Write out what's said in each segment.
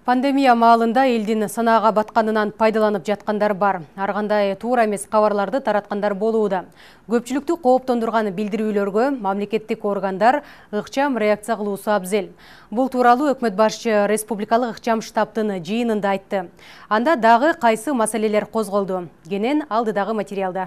Пандемия маалында элдин санаага батканынан пайдаланып жаткандар бар. Аргандай туура эмес кабарларды тараткандар болууда. Көпчүлүктү кооптондурган билдирүүлөргө мамлекеттик органдар ыкчам реакция кылуусу абзел. Бул тууралуу өкмөт башчы республикалык ыкчам штабтын жыйынында айтты. Анда дагы кайсы маселелер козголду? Кенен алдыдагы материалда.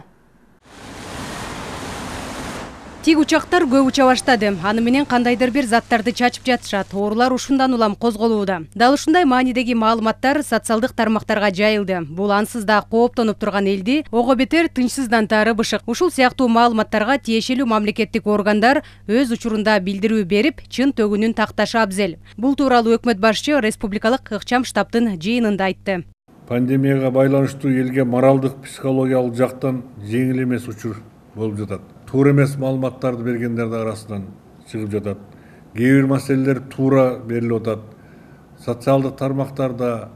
Тик учактар көп уча баштады. Аны менен кандайдыр бир заттарды чачып жатышат. Оорулар ушундан улам козголууда. Дал ушундай маанидеги маалыматтар социалдык тармактарга жайылды. Бул ансыз да кооптонуп турган элди ого бетер тынчсыздантаары бышык. Ушул сыяктуу маалыматтарга тиешелүү мамлекеттик органдар өз учурунда билдирүү берип, чын төгүнүн такташы абзел. Бул тууралуу өкмөт башчы республикалык ыкчам штабтын жыйынында айтты. Пандемияга байланыштуу элге моралдык, психологиялык жактан жеңил эмес учур болуп жатат. Туура эмес маалыматтарды бергендердин арасынан чыгып жатат. Кээ бир маселелер туура берилип атат. Социалдык тармактарда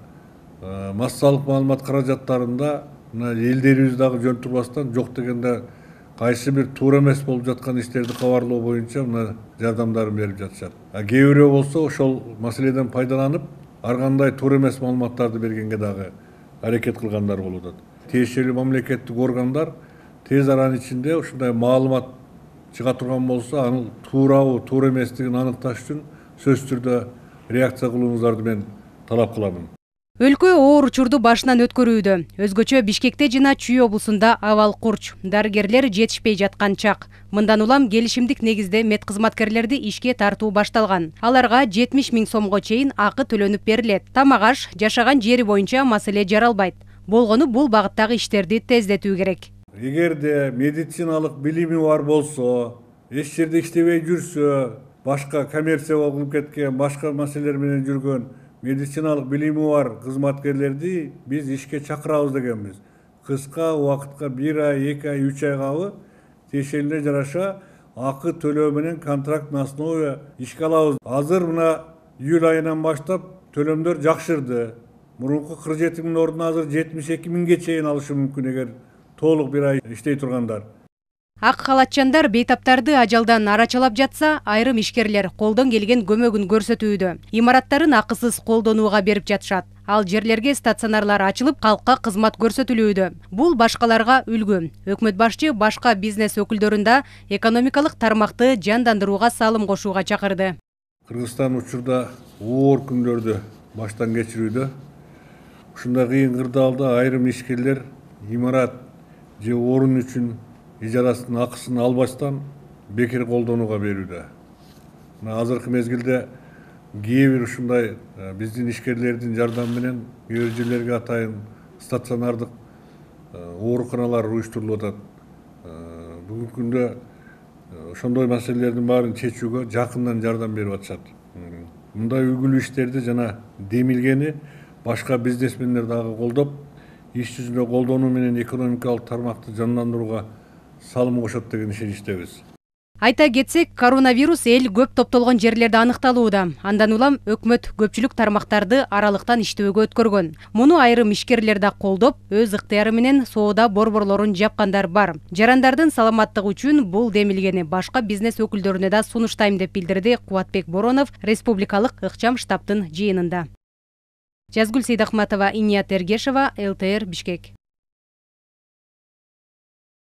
массалык маалымат каражаттарында элдерибиз дагы жөн турбастан жок дегенде кайсы бир туура эмес болуп жаткан иштерди кабарлоо боюнча жардамдарын берип жатышат. Кээ бирөө болсо ошол маселеден пайдаланып, ар кандай туура эмес маалыматтарды бергенге дагы аракет кылгандар болуп атат. Тиешелүү мамлекеттик органдар тез аранын ичинде ушундай маалымат чыга турган болсо, анын туурабы, туура эместигин аныкташ үчүн сөзсүз түрдө реакция кылууңуздарды мен талап кыламын. Өлкө оор учурду башынан өткөрүүдө. Өзгөчө Бишкекте жана Чүй облусунда абал курч. Дарыгерлер жетишпей жаткан чак. Мындан улам келишимдик негизде медкызматкерлерди ишке тартуу башталган. Аларга 70 000 сомго чейин акы төлөнүп берилет. Тамак-аш, жашаган жери боюнча маселе жаралбайт. Болгону бул багыттагы иштерди тездетүү керек. Эгерде медициналык билими бар болсо, эч жерде иштебей жүрсө, башка коммерция кылып кеткен, башка маселелер менен жүргөн медициналык билими бар кызматкерлерди биз ишке чакырабыз дегенбиз. Кыска убакытка 1 ай, 2 ай, 3 айгабы тиешелине жараша акы төлөө менен контракт на основе ишке алабыз. Азыр мына июль айынан баштап төлөмдөр жакшырды. Мурунку 47 000 ордуна азыр 72 000ге чейин алышы мүмкүн эгер толук 1 ай иштей тургандар. Ак халатчандар бейтаптарды ажалдан арачалап жатса, айрым ишкерлер колдон келген көмөгүн көрсөтүүдө. Имараттарын акысыз колдонууга берип жатышат. Ал жерлерге стационарлар ачылып, калкка кызмат көрсөтүлүүдө. Бул башкаларга үлгү. Өкмөт башчы башка бизнес өкүлдөрүн да экономикалык тармакты жандандырууга салым кошууга чакырды. Кыргызстан учурда оор күндөрдү баштан кечирүүдө. Ушундай кыйын кырдаалда айрым ишкерлер имарат же орун үчүн ижарасын акысын албастан бекер колдонууга берүүдө. Азыркы мезгилде кээ бир ушундай биздин ишкерлердин жардамы менен кээ бир жерлерге атайын стационардык ооруканалар уюштурулуп атат. Бүгүнкү күндө ошондой маселелердин баарын чечүүгө жакындан жардам берип атышат. Мындай үлгүлүү иштерди жана демилгени башка бизнесмендер дагы колдоп, иш жүзүндө колдонуу менен экономикалык тармакты жандандырууга салым кошот деген ишеничтебиз. Айта кетсек, коронавирус эл көп топтолгон жерлерде аныкталууда. Андан улам өкмөт көпчүлүк тармактарды аралыктан иштөөгө өткөргөн. Муну айрым ишкерлер да колдоп, өз ыктыяры менен соода борборлорун жапкандар бар. Жарандардын саламаттыгы үчүн бул демилгени башка бизнес өкүлдөрүнө да сунуштайм деп билдирди Кубатбек Боронов республикалык ыкчам штабтын жыйынында. Жазгүл Сейдахматова, Иният Эргешова, ЛТР, Бишкек.